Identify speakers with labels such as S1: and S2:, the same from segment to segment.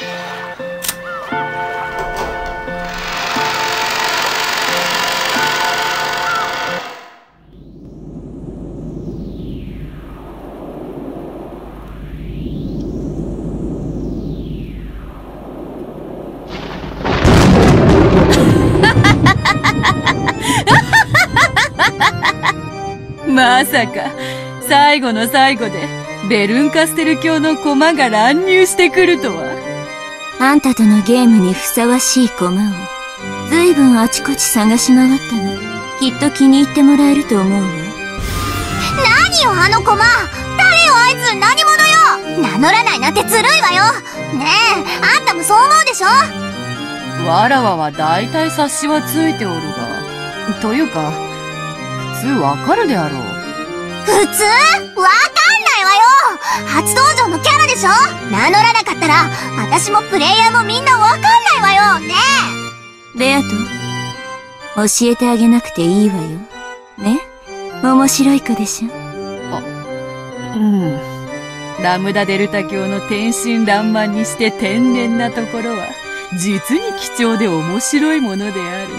S1: まさか最後の最後でベルンカステル教の駒が乱入してくるとは。
S2: あんたとのゲームにふさわしい駒をずいぶんあちこち探し回ったの。きっと気に入ってもらえると思うわ。
S3: 何よあの駒、誰よあいつ、何者よ。名乗らないなんてずるいわよ。ねえ、あんたもそう思うでしょ。
S1: わらわは大体察しはついておるが、というか普通わかるであろう。
S3: 普通？わかんないわよ。初登場のキャラでしょ。名乗らなかったら私もプレイヤーもみんなわかんないわよね。
S2: ベアト、教えてあげなくていいわよ。ね、面白い子でしょ。
S1: ラムダデルタ教の天真爛漫にして天然なところは実に貴重で面白いものである。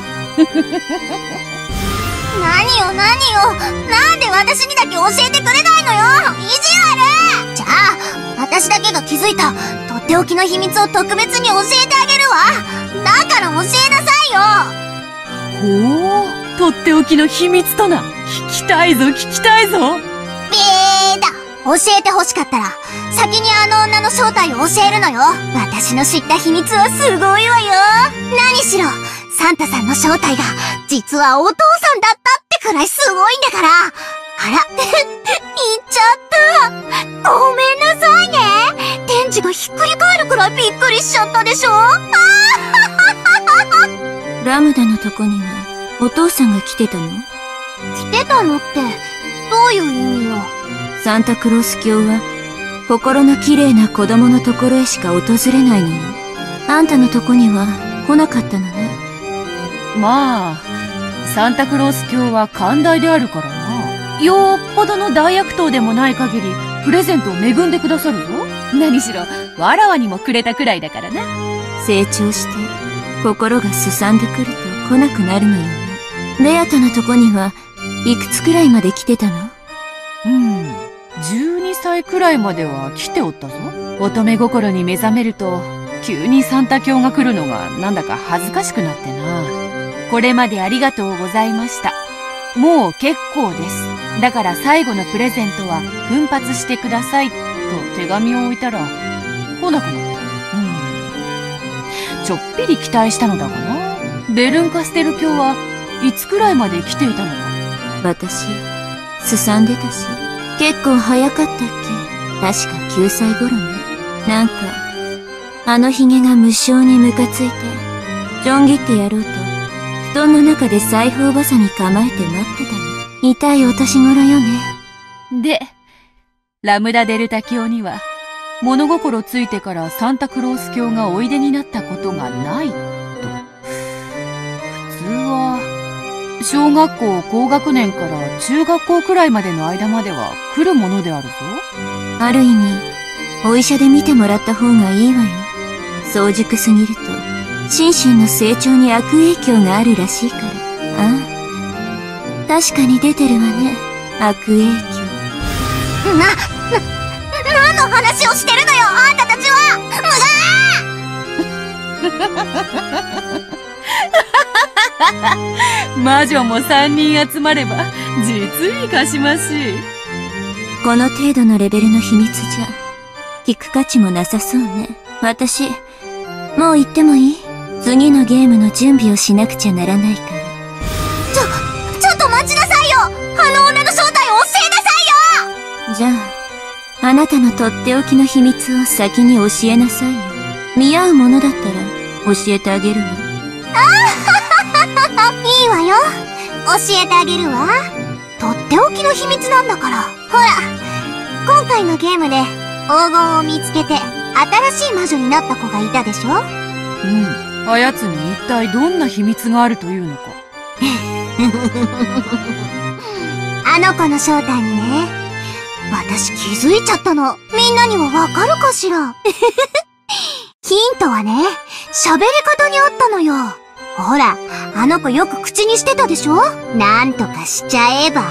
S3: 何よ何よ、なんで私にだけ教えてくれないのよ。意地悪。じゃあ私だけが気づいたとっておきの秘密を特別に教えてあげるわ。だから教えなさいよ。
S1: ほう、とっておきの秘密とな。聞きたいぞ聞きたいぞ。
S3: ビーだ。教えて欲しかったら先にあの女の正体を教えるのよ。私の知った秘密はすごいわよ。何しろサンタさんの正体が実はお父さんだったってくらいすごいんだから。あら言っちゃった。ごめんなさいね。天地がひっくり返るくらいびっくりしちゃったでしょ。
S2: ラムダのとこにはお父さんが来てたの？
S3: 来てたのってどういう意味よ。
S2: サンタクロース教は心の綺麗な子供のところへしか訪れないのよ。あんたのとこには来なかったのね。
S1: まあサンタクロース教は寛大であるからな。よっぽどの大悪党でもない限りプレゼントを恵んでくださるぞ。何しろわらわにもくれたくらいだからな。
S2: 成長して心がすさんでくると来なくなるのよね。ベアトのとこにはいくつくらいまで来てたの
S1: ？12歳くらいまでは来ておったぞ。乙女心に目覚めると急にサンタ教が来るのがなんだか恥ずかしくなってな。これまでありがとうございました。もう結構です。だから最後のプレゼントは奮発してくださいと手紙を置いたら来なくなった。ちょっぴり期待したのだがな。ベルンカステル教はいつくらいまで来ていたのか。
S2: 私すさんでたし結構早かったっけ。確か9歳頃ね。なんかあのヒゲが無性にムカついてちょん切ってやろうと布団の中で裁縫ばさみ構えて待ってたの。痛いお年頃よね。
S1: でラムダデルタ教には物心ついてからサンタクロース教がおいでになったことがないと。普通は小学校高学年から中学校くらいまでの間までは来るものであるぞ。
S2: ある意味お医者で見てもらった方がいいわよ。早熟すぎると心身の成長に悪影響があるらしいから。ああ、確かに出てるわね、悪影響。
S3: 何の話をしてるのよあんたたちは。
S1: 魔女も3人集まれば実にかしましい。
S2: この程度のレベルの秘密じゃ聞く価値もなさそうね。私もう行ってもいい？次のゲームの準備をしなくちゃならないから。
S3: ちょっと待ちなさいよ。あの女の正体を教えなさいよ。
S2: じゃああなたのとっておきの秘密を先に教えなさいよ。見合うものだったら教えてあげるわ。
S3: いいわよ、教えてあげるわ。とっておきの秘密なんだから。ほら今回のゲームで黄金を見つけて新しい魔女になった子がいたでしょ。
S1: あやつに一体どんな秘密があるというのか。
S3: あの子の正体にね、私気づいちゃったの。みんなにはわかるかしら。 はね、喋り方にあったのよ。ほら、あの子よく口にしてたでしょ？なんとかしちゃえばって。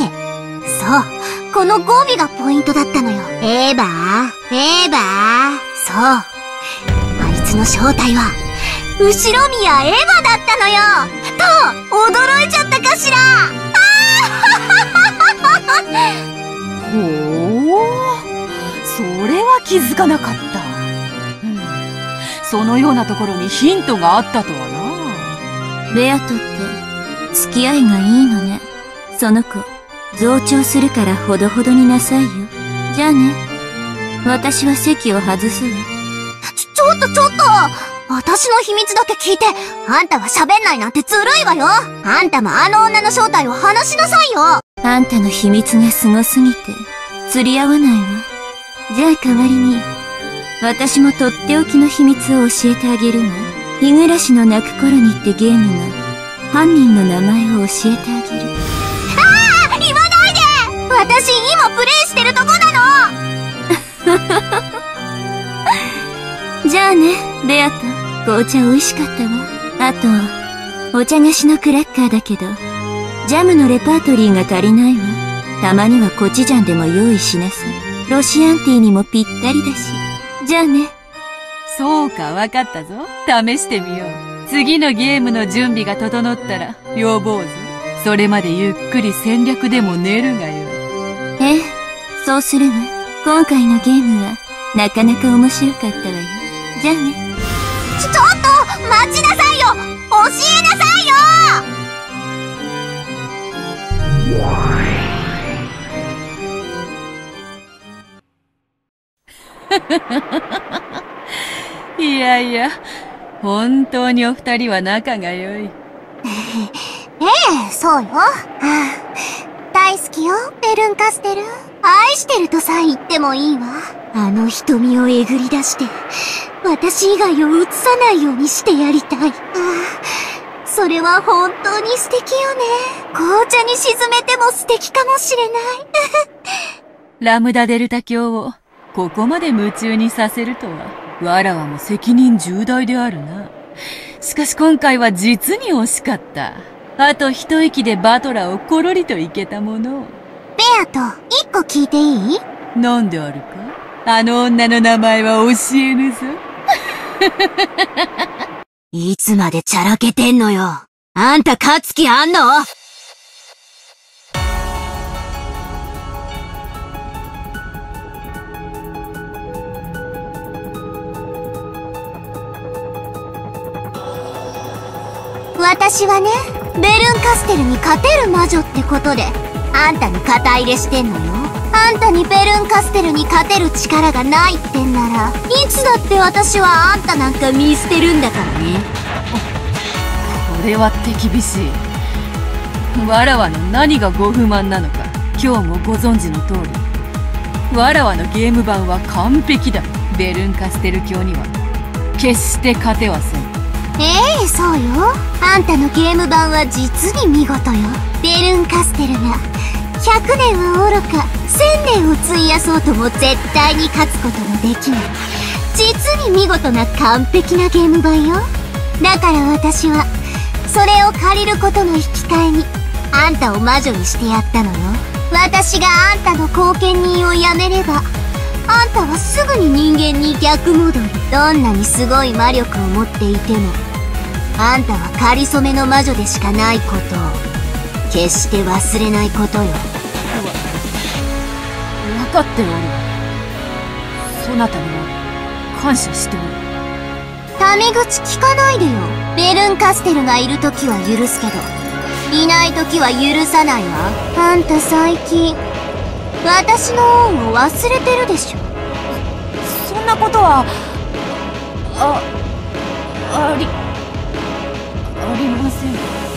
S3: そう、この語尾がポイントだったのよ。エバー。そう。あいつの正体は、後ろ宮エヴァだったのよと、驚いちゃったかしら。
S1: ほう、それは気づかなかった。そのようなところにヒントがあったとはな。
S2: ベアトって付き合いがいいのね。その子増長するからほどほどになさいよ。じゃあね、私は席を外すわ。
S3: ちょっと私の秘密だけ聞いて、あんたが喋んないなんてずるいわよ。あんたもあの女の正体を話しなさいよ。
S2: あんたの秘密がすごすぎて釣り合わないわ。じゃあ代わりに私もとっておきの秘密を教えてあげるわ。日暮らしの泣く頃にってゲームの犯人の名前を教えてあげる。
S3: 言わないで。私今プレイしてるとこなの。
S2: じゃあね、ベアト、紅茶美味しかったわ。あと、お茶菓子のクラッカーだけど、ジャムのレパートリーが足りないわ。たまにはコチュジャンでも用意しなさい。ロシアンティーにもぴったりだし。じゃあね。
S1: そうか、わかったぞ。試してみよう。次のゲームの準備が整ったら呼ぼうぞ。それまでゆっくり戦略でも練るがよい。
S2: ええ、そうするわ。今回のゲームはなかなか面白かったわよ。じゃあね。
S3: ちょっと待ちなさいよ。教えなさいよ。
S1: いやいや、本当にお二人は仲が良い。
S3: ええ、そうよ。大好きよ、ベルンカステル。愛してるとさえ言ってもいいわ。あの瞳をえぐり出して、私以外を映さないようにしてやりたい。それは本当に素敵よね。紅茶に沈めても素敵かもしれない。
S1: ラムダデルタ教をここまで夢中にさせるとは、わらわも責任重大であるな。しかし今回は実に惜しかった。あと一息でバトラをコロリといけたものを。
S3: ベアと、一個聞いていい？
S1: なんであるか？あの女の名前は教えぬぞ。
S3: いつまでチャラけてんのよ。あんた勝つ気あんの？私はね、ベルンカステルに勝てる魔女ってことで、あんたに肩入れしてんのよ。あんたにベルンカステルに勝てる力がないってんなら、いつだって私はあんたなんか見捨てるんだからね。
S1: これは手厳しい。わらわの何がご不満なのか、今日もご存知の通り。わらわのゲーム版は完璧だ。ベルンカステル教には決して勝てはせん。
S3: そうよ。あんたのゲーム版は実に見事よ。ベルンカステルが100年はおろか1000年を費やそうとも絶対に勝つことのできない、実に見事な完璧なゲーム版よ。だから私はそれを借りることの引き換えにあんたを魔女にしてやったのよ。私があんたの後見人をやめれば、あんたはすぐに人間に逆戻り。どんなにすごい魔力を持っていても、あんたは仮初めの魔女でしかないことを決して忘れないことよ。
S1: 分かっておるわ。そなたには感謝しておる。
S3: タメ口聞かないでよ。ベルンカステルがいるときは許すけど、いないときは許さないわ。あんた最近私の恩を忘れてるでしょ。
S1: そんなことはありません。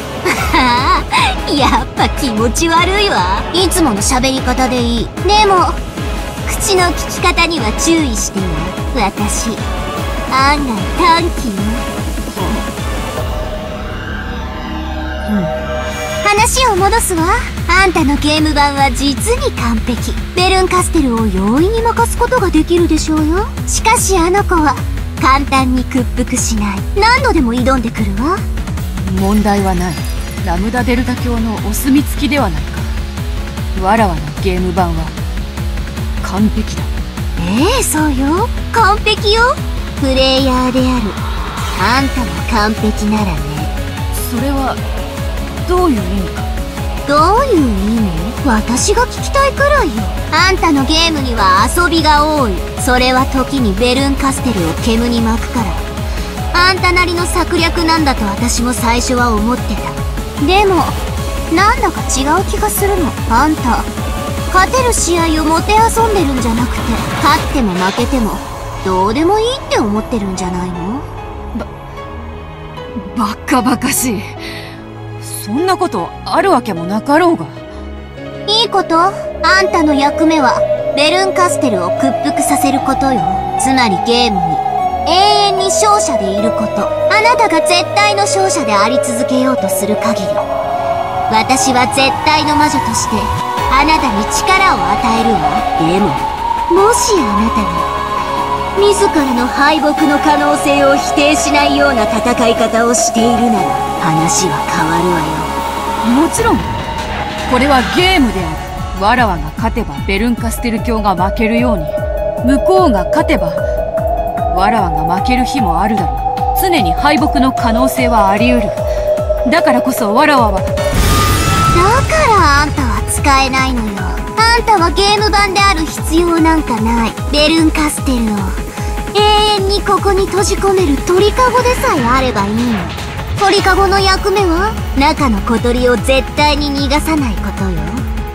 S3: やっぱ気持ち悪いわ。いつもの喋り方でいい。でも口の利き方には注意してよ。私案外短気よ。話を戻すわ。あんたのゲーム版は実に完璧。ベルンカステルを容易に任すことができるでしょうよ。しかしあの子は簡単に屈服しない。何度でも挑んでくるわ。
S1: 問題はない。ラムダデルタ教のお墨付きではないか。わらわのゲーム版は完璧だ。
S3: そうよ。完璧よ。プレイヤーであるあんたも完璧ならね。
S1: それはどういう意味か。
S3: どういう意味？私が聞きたいくらいよ。あんたのゲームには遊びが多い。それは時にベルンカステルを煙に巻くから。あんたなりの策略なんだと私も最初は思ってた。でもなんだか違う気がするの。あんた勝てる試合をもてあそんでるんじゃなくて、勝っても負けてもどうでもいいって思ってるんじゃないの？
S1: バカバカしい。そんなことあるわけもなかろうが。
S3: いいこと？あんたの役目はベルンカステルを屈服させることよ。つまりゲームに永遠に勝者でいること。あなたが絶対の勝者であり続けようとする限り、私は絶対の魔女としてあなたに力を与えるわ。でももしあなたが自らの敗北の可能性を否定しないような戦い方をしているなら話は変わるわよ。
S1: もちろんこれはゲームである。わらわが勝てばベルンカステル教が負けるように、向こうが勝てばわらわが負ける日もあるだろう。常に敗北の可能性はあり得る。だからこそわらわは。だ
S3: からあんたは使えないのよ。あんたはゲーム版である必要なんかない。ベルンカステルを永遠にここに閉じ込める鳥かごでさえあればいいの。鳥かごの役目は中の小鳥を絶対に逃がさないことよ。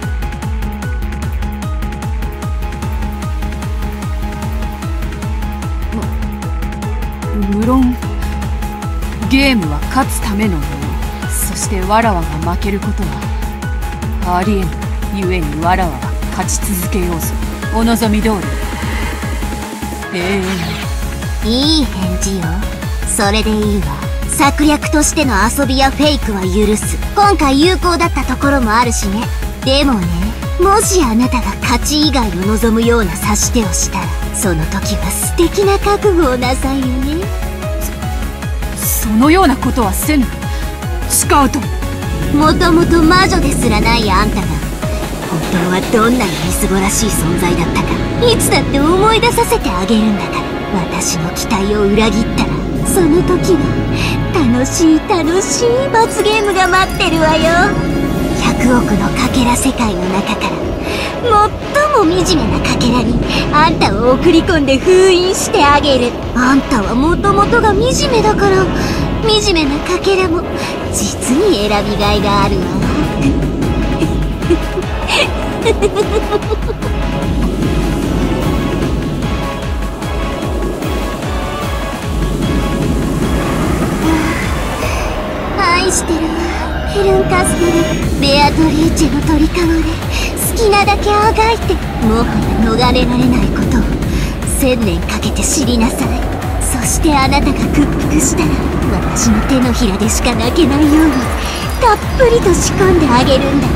S1: 無論ゲームは勝つためのもの。そしてわらわが負けることはありえぬ。ゆえにわらわは勝ち続けようぞ。お望み通り永遠に。
S3: いい返事よ。それでいいわ。策略としての遊びやフェイクは許す。今回有効だったところもあるしね。でもね、もしあなたが勝ち以外を望むような指し手をしたら、その時は素敵な覚悟をなさいよね。
S1: そのようなことはせぬ。スカウト。
S3: もともと魔女ですらないあんたが本当はどんなにみすぼらしい存在だったか、いつだって思い出させてあげるんだから。私の期待を裏切ったら、その時は楽しい楽しい罰ゲームが待ってるわよ。100億のかけら世界の中から最も惨めなかけらにあんたを送り込んで封印してあげる。あんたはもともとが惨めだから、惨めなかけらも実に選びがいがあるわ。愛してるわ。ヘルンカステル、ベアトリーチェの鳥かごで好きなだけあがいて、もはや逃れられないことを1000年かけて知りなさい。そしてあなたが屈服したら、私の手のひらでしか泣けないようにたっぷりと仕込んであげるんだから。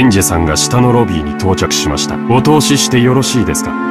S4: エンジェさんが下のロビーに到着しました。お通ししてよろしいですか？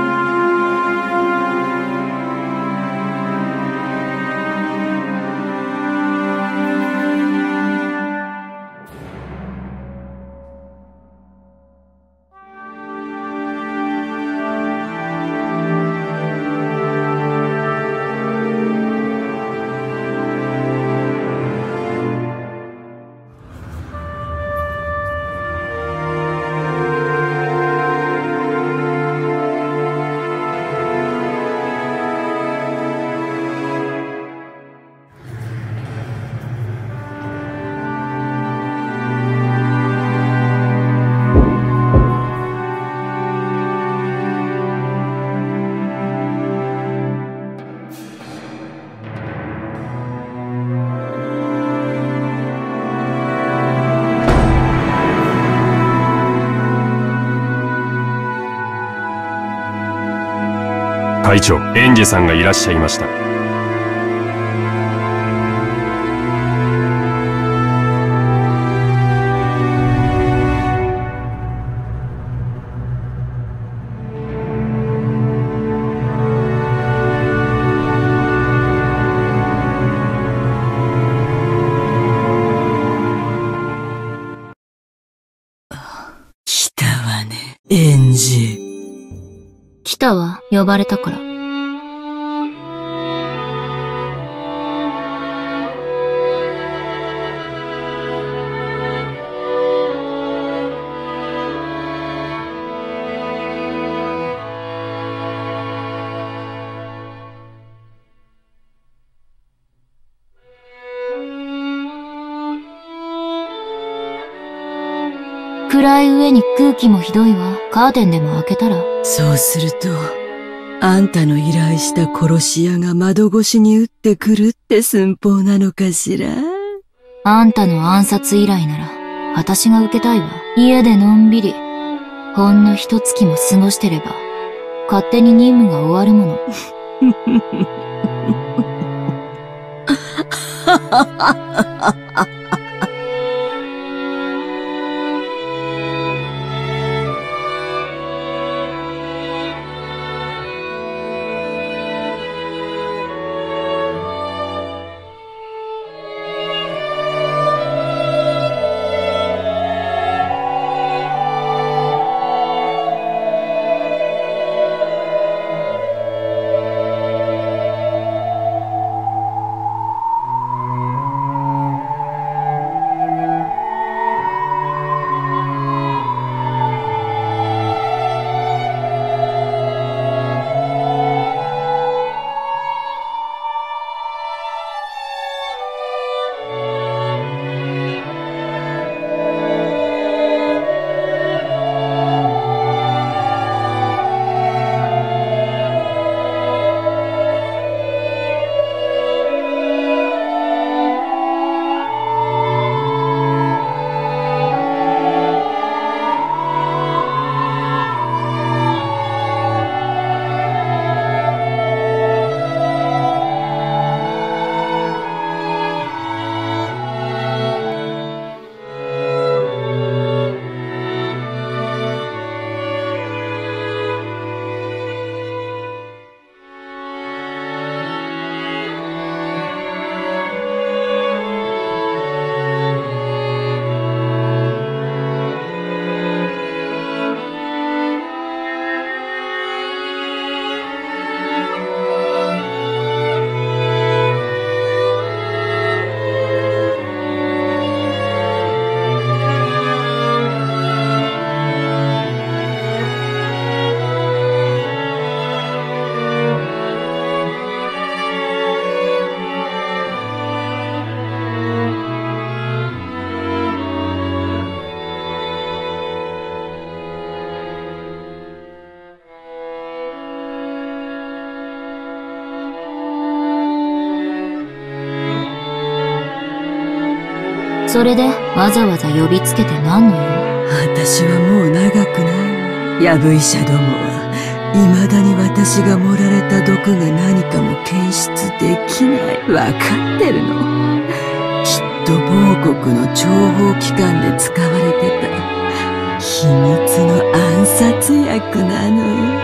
S4: 会長、エンジェさんがいらっしゃいました。
S5: 来たわね、エンジ。
S2: 来たわ、呼ばれたから。暗い上に空気もひどいわ。カーテンでも開けたら。
S5: そうすると、あんたの依頼した殺し屋が窓越しに撃ってくるって寸法なのかしら？
S2: あんたの暗殺依頼なら、私が受けたいわ。家でのんびり、ほんの一月も過ごしてれば、勝手に任務が終わるもの。それでわざわざ呼びつけて何の用？
S5: 私はもう長くない。ヤブ医者どもは未だに私が盛られた毒が何かも検出できない。わかってるの。きっと某国の諜報機関で使われてた。 秘密の暗殺薬なのよ。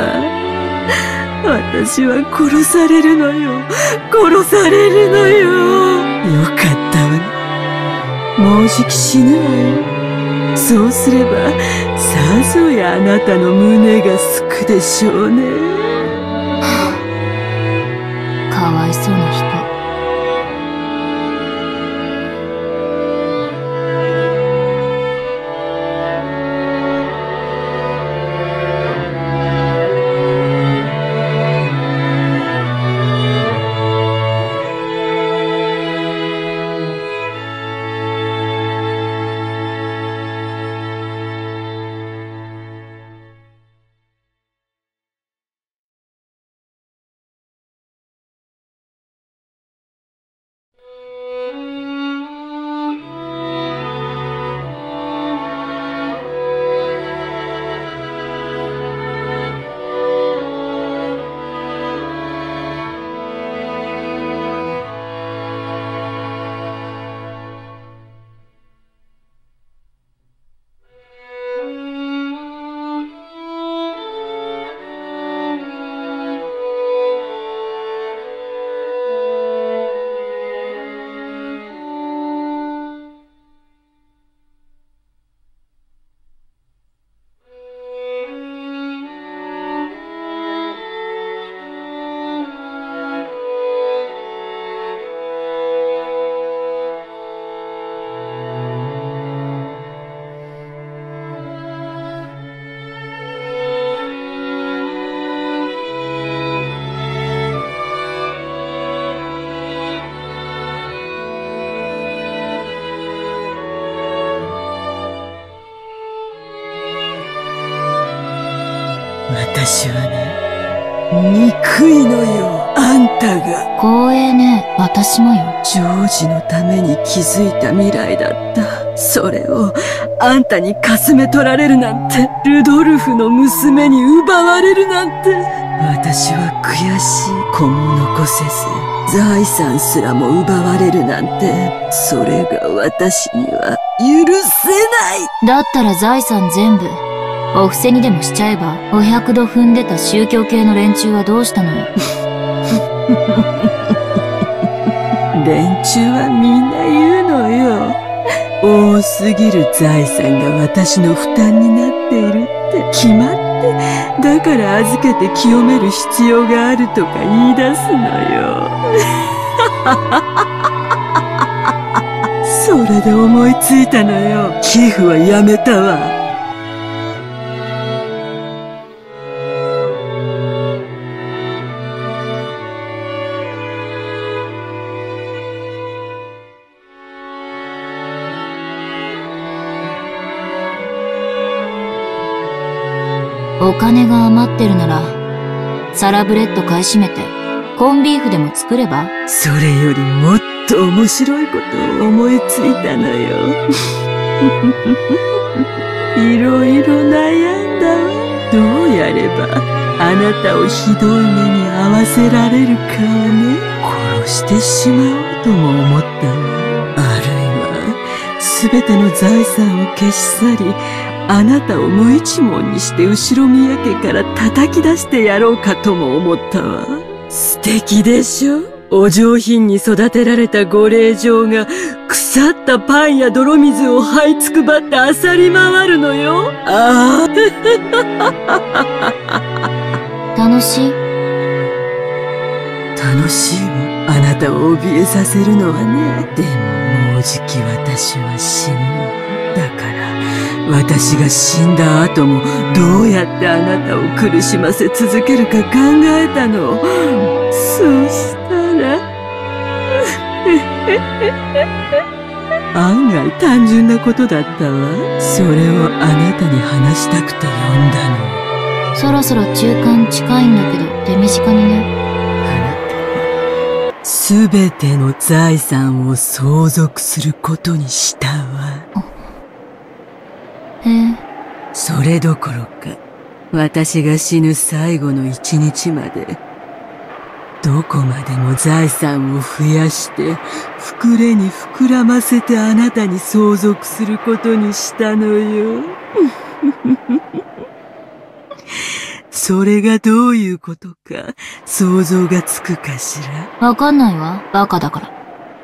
S5: 私は殺されるのよ。殺されるのよ。よかったわね。もうじき死ぬわよ。そうすれば、さぞやあなたの胸がすくでしょうね。
S2: かわいそうな人。
S5: 私はね、憎いのよ、あんたが。
S2: 光栄ね、私もよ。
S5: ジョージのために築いた未来だった。それを、あんたにかすめ取られるなんて、ルドルフの娘に奪われるなんて。私は悔しい。子も残せず、財産すらも奪われるなんて、それが私には許せない。
S2: だったら財産全部、お布施にでもしちゃえば、お百度踏んでた宗教系の連中はどうしたのよ。
S5: 連中はみんな言うのよ。多すぎる財産が私の負担になっているって決まって、だから預けて清める必要があるとか言い出すのよ。それで思いついたのよ。寄付はやめたわ。
S2: お金が余ってるなら、サラブレッド買い占めて、コンビーフでも作れば？
S5: それよりもっと面白いことを思いついたのよ。いろいろ悩んだわ。どうやれば、あなたをひどい目に遭わせられるかをね、殺してしまおうとも思ったわ。あるいは、すべての財産を消し去り、あなたを無一文にして後宮家から叩き出してやろうかとも思ったわ。素敵でしょ？お上品に育てられたご令嬢が腐ったパンや泥水を這いつくばって漁り回るのよ。ああ。
S2: 楽しい？
S5: 楽しいわ。あなたを怯えさせるのはね。でももうじき私は死ぬわ。だから、私が死んだ後もどうやってあなたを苦しませ続けるか考えたの。そうしたら、案外単純なことだったわ。それをあなたに話したくて呼んだの。
S2: そろそろ中間近いんだけど、手短にね。
S5: すべての財産を相続することにしたわ。
S2: へえ。
S5: それどころか、私が死ぬ最後の一日まで、どこまでも財産を増やして、膨れに膨らませてあなたに相続することにしたのよ。 それがどういうことか想像がつくかしら。
S2: わかんないわ。バカだから。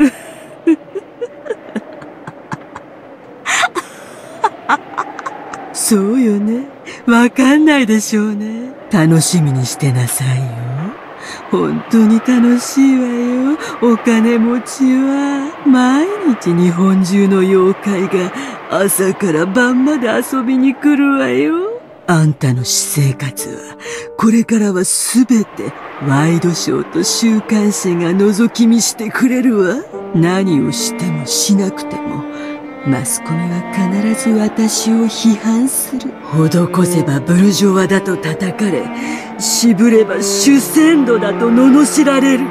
S5: そうよね。わかんないでしょうね。楽しみにしてなさいよ。本当に楽しいわよ。お金持ちは。毎日日本中の妖怪が朝から晩まで遊びに来るわよ。あんたの私生活は、これからはすべてワイドショーと週刊誌が覗き見してくれるわ。何をしてもしなくても、マスコミは必ず私を批判する。施せばブルジョワだと叩かれ、渋れば主戦度だと罵られる。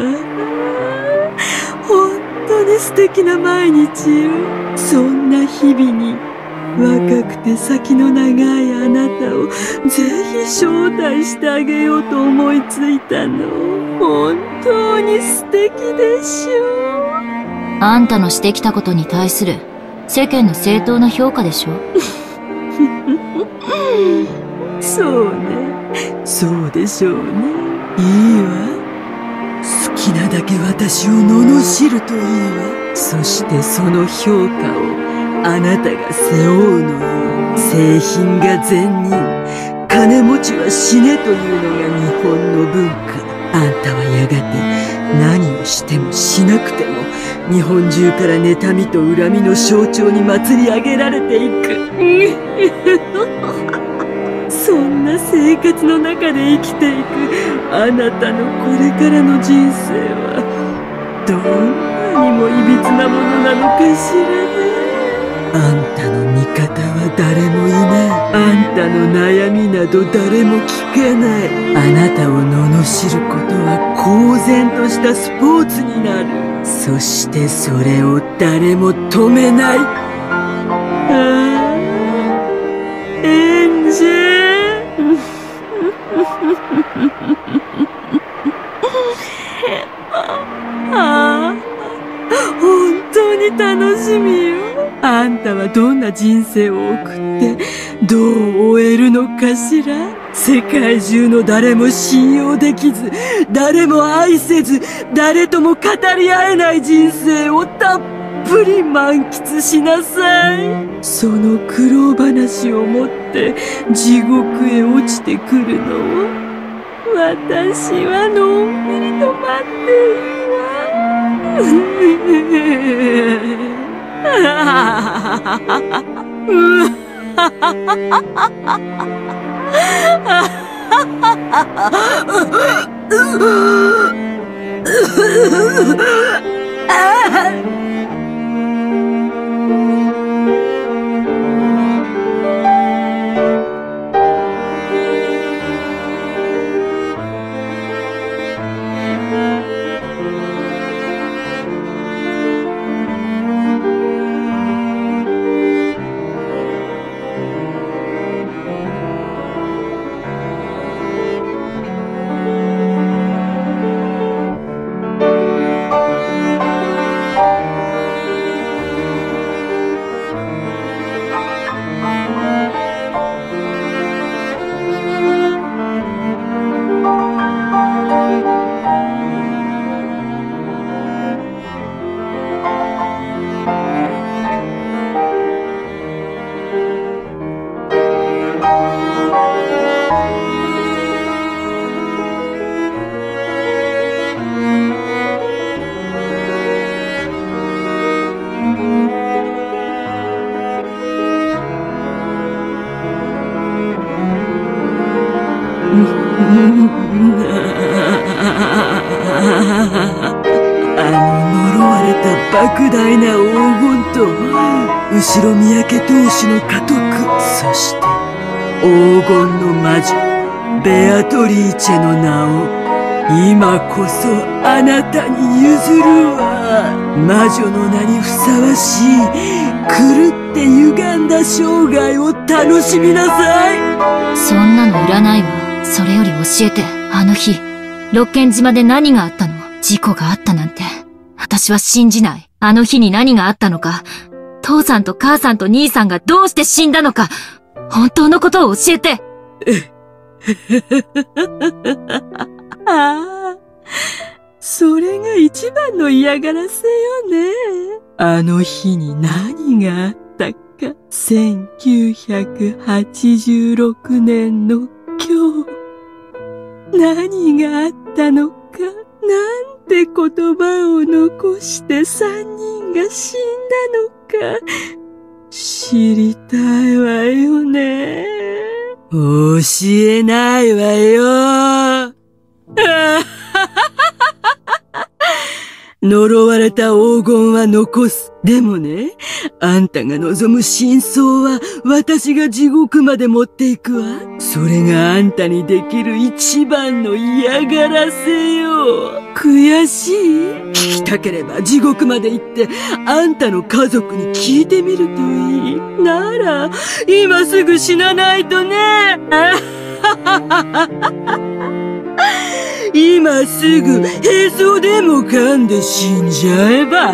S5: 本当に素敵な毎日よ。そんな日々に、若くて先の長いあなたをぜひ招待してあげようと思いついたの。本当に素敵でしょ。
S2: あんたのしてきたことに対する世間の正当な評価でしょ。
S5: そうね。そうでしょうね。いいわ。好きなだけ私を罵るといいわ。そしてその評価をあなたが背負うのよ。製品が善人、金持ちは死ねというのが日本の文化。あんたはやがて何をしてもしなくても日本中から妬みと恨みの象徴に祭り上げられていく。そんな生活の中で生きていくあなたのこれからの人生はどんなにもいびつなものなのかしらね。あんたの味方は誰もいない。あんたの悩みなど誰も聞かない。あなたを罵ることは公然としたスポーツになる。そしてそれを誰も止めない。エンジェ本当に楽しみよ。あんたはどんな人生を送ってどう終えるのかしら。世界中の誰も信用できず、誰も愛せず、誰とも語り合えない人生をたっぷり満喫しなさい。その苦労話を持って地獄へ落ちてくるのを私はのんびりと待っているわ。呪われた莫大な黄金と後ろ三宅投手の家督、そして黄金の魔女ベアトリーチェの名を今こそあなたに譲るわ。魔女の名にふさわしい狂って歪んだ生涯を楽しみなさい。
S2: そんなのいらないわ。それより教えて、あの日六軒島で何があったの？事故があったなんて私は信じない。あの日に何があったのか、父さんと母さんと兄さんがどうして死んだのか、 本当のことを教えて。
S5: ああ、それが一番の嫌がらせよね。あの日に何があったか。1986年の今日。何があったのか。なんて言葉を残して三人が死んだのか。知りたいわよね。教えないわよ。呪われた黄金は残す。でもね、あんたが望む真相は私が地獄まで持っていくわ。それがあんたにできる一番の嫌がらせよ。悔しい？聞きたければ地獄まで行ってあんたの家族に聞いてみるといい。なら、今すぐ死なないとね。今すぐへそでも噛んで死んじゃえば。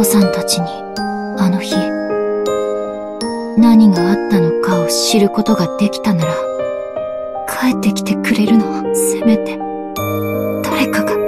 S2: さんたちに、あの日、何があったのかを知ることができたなら、帰ってきてくれるの、せめて、誰かが。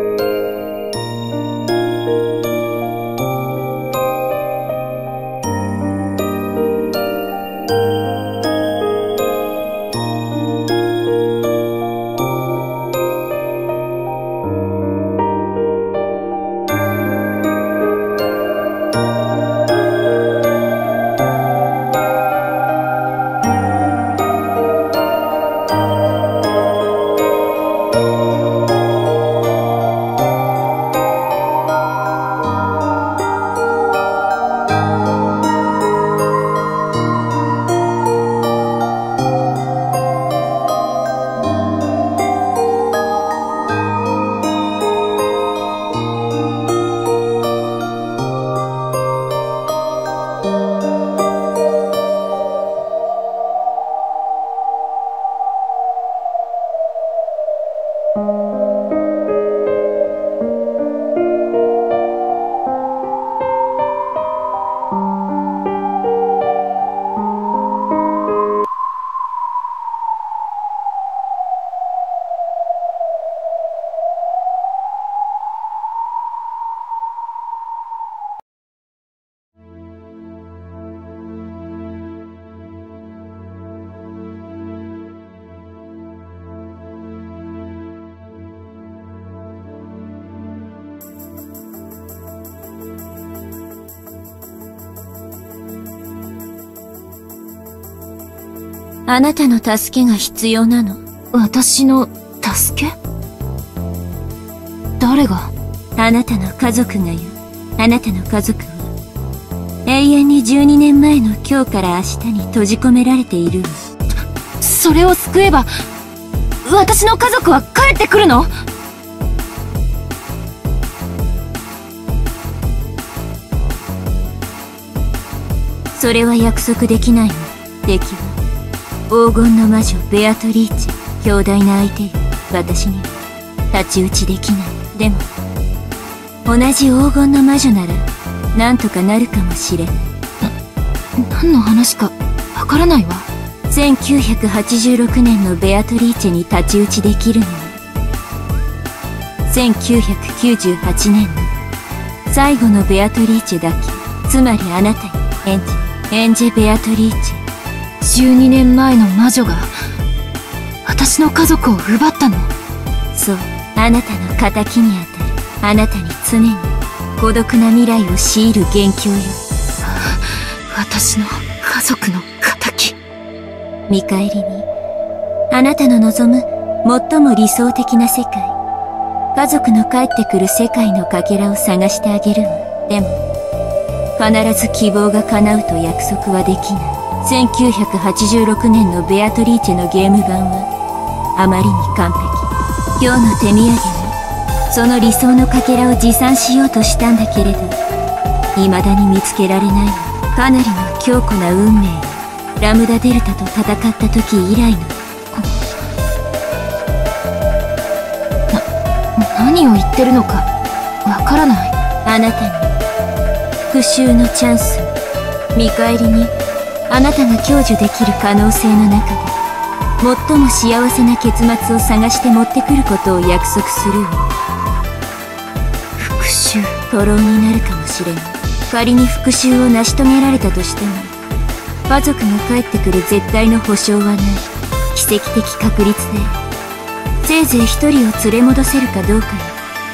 S2: あなたの助けが必要なの。私の助け？誰が？あなたの家族がよ。あなたの家族は、永遠に12年前の今日から明日に閉じ込められている。それを救えば、私の家族は帰ってくるの？それは約束できないの。敵は黄金の魔女ベアトリーチェ。強大な相手よ。私には太刀打ちできない。でも同じ黄金の魔女ならなんとかなるかもしれない。何の話かわからないわ。1986年のベアトリーチェに太刀打ちできるのは1998年の最後のベアトリーチェだけ。つまりあなたよ、エンジェベアトリーチェ。12年前の魔女が私の家族を奪ったの？そう、あなたの仇にあたる。あなたに常に孤独な未来を強いる元凶よ。私の家族の仇。見返りにあなたの望む最も理想的な世界、家族の帰ってくる世界のかけらを探してあげるわ。でも必ず希望が叶うと約束はできない。1986年のベアトリーチェのゲーム版はあまりに完璧。今日の手土産にその理想のかけらを持参しようとしたんだけれど、未だに見つけられないわ。かなりの強固な運命よ。ラムダデルタと戦った時以来の。何を言ってるのかわからない。あなたに復讐のチャンスを。見返りにあなたが享受できる可能性の中で最も幸せな結末を探して持ってくることを約束するわ。復讐、徒労になるかもしれない。仮に復讐を成し遂げられたとしても、家族が帰ってくる絶対の保証はない。奇跡的確率でせいぜい一人を連れ戻せるかどうかよ。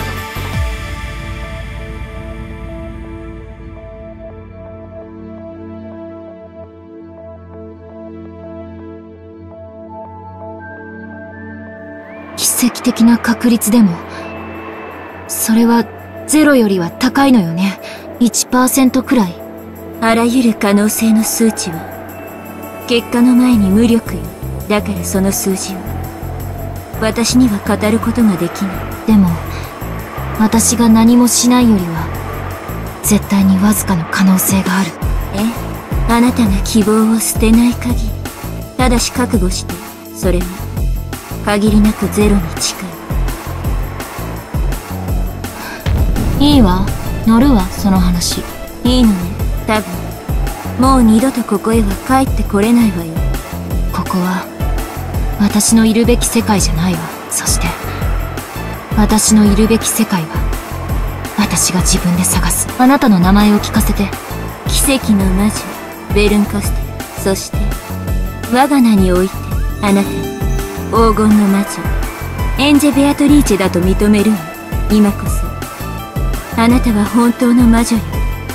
S2: 奇跡的な確率でも、それは0よりは高いのよね。1% くらい。あらゆる可能性の数値は結果の前に無力よ。だからその数字を私には語ることができない。でも私が何もしないよりは絶対にわずかの可能性がある。あなたが希望を捨てない限り、ただし覚悟して、それは限りなくゼロに近い。いいわ、乗るわ、その話。 いいのね、多分。もう二度とここへは帰ってこれないわよ。
S1: ここは私のいるべき世界じゃないわ。そして私のいるべき世界は私が自分で探す。あなたの名前を聞かせて。
S2: 奇跡の魔女ベルンカステル、そして我が名においてあなた黄金の魔女エンジェ・ベアトリーチェだと認めるわ。今こそあなたは本当の魔女よ。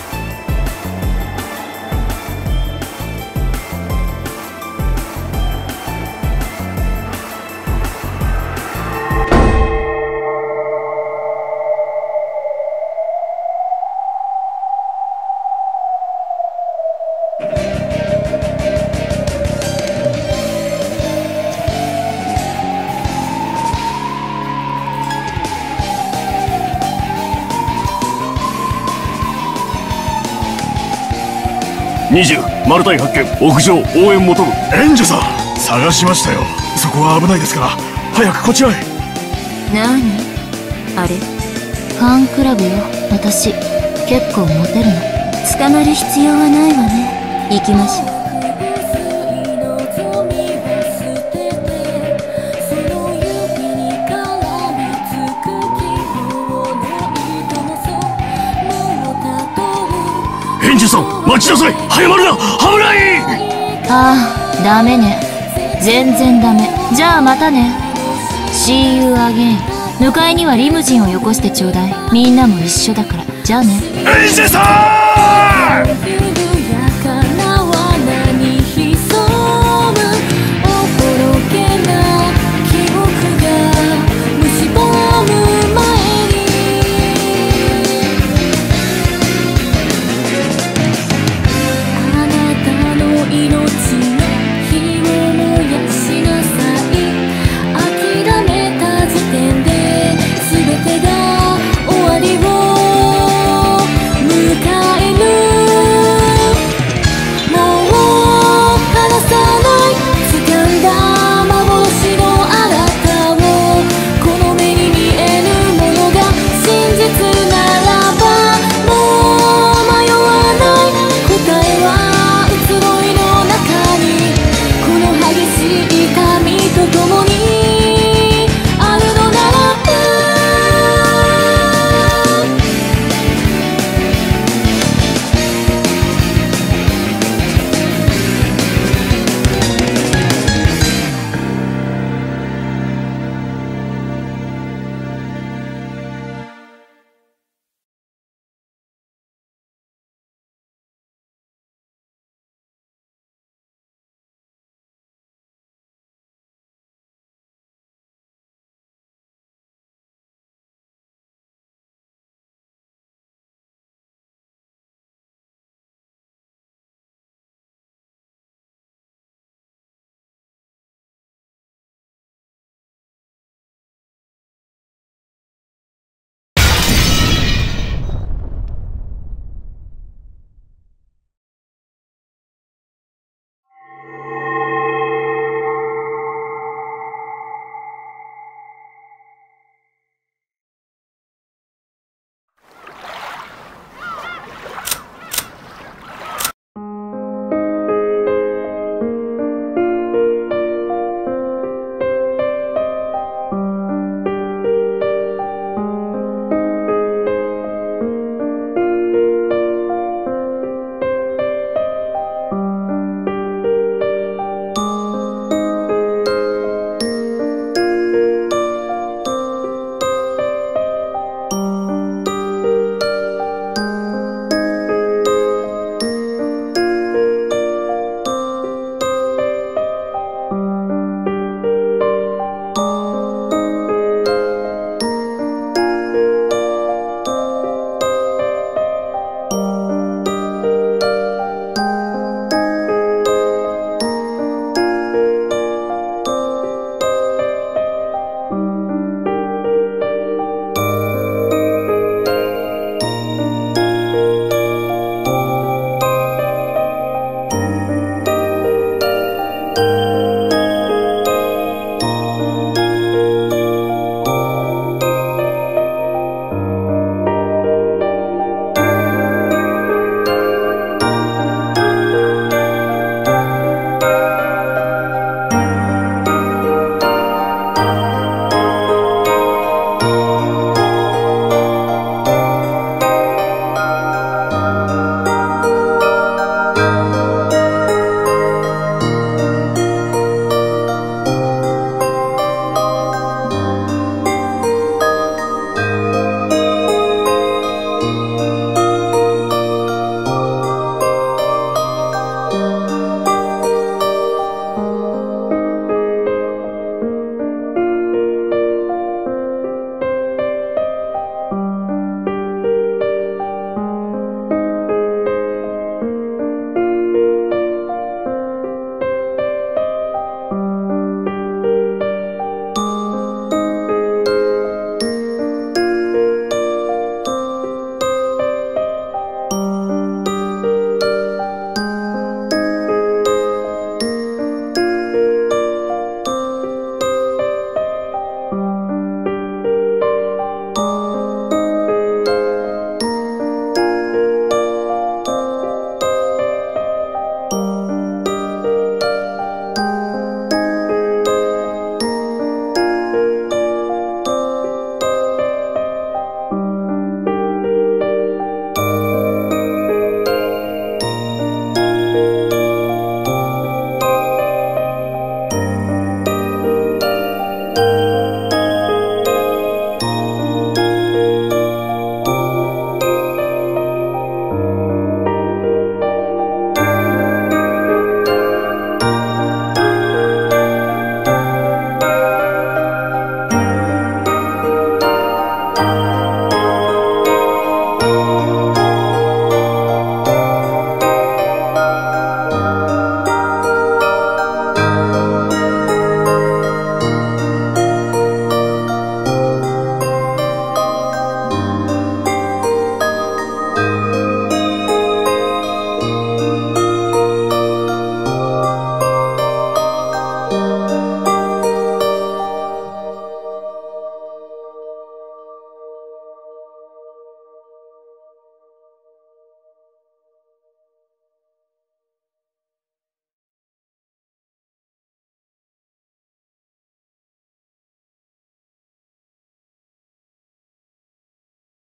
S4: 20マルタイ発見。屋上応援求む。
S6: エンジェさん、探しましたよ。そこは危ないですから早くこちらへ。
S2: なにあれ、
S1: ファンクラブよ。私結構モテるの。
S2: 捕まる必要はないわね。行きましょう。
S6: エンジェさん、待ちなさい。早まるな、危ない。
S1: ああ、ダメね。全然ダメ。じゃあまたね。See you again。迎えにはリムジンをよこしてちょうだい。みんなも一緒だから。じゃあね。
S6: エンジェさん。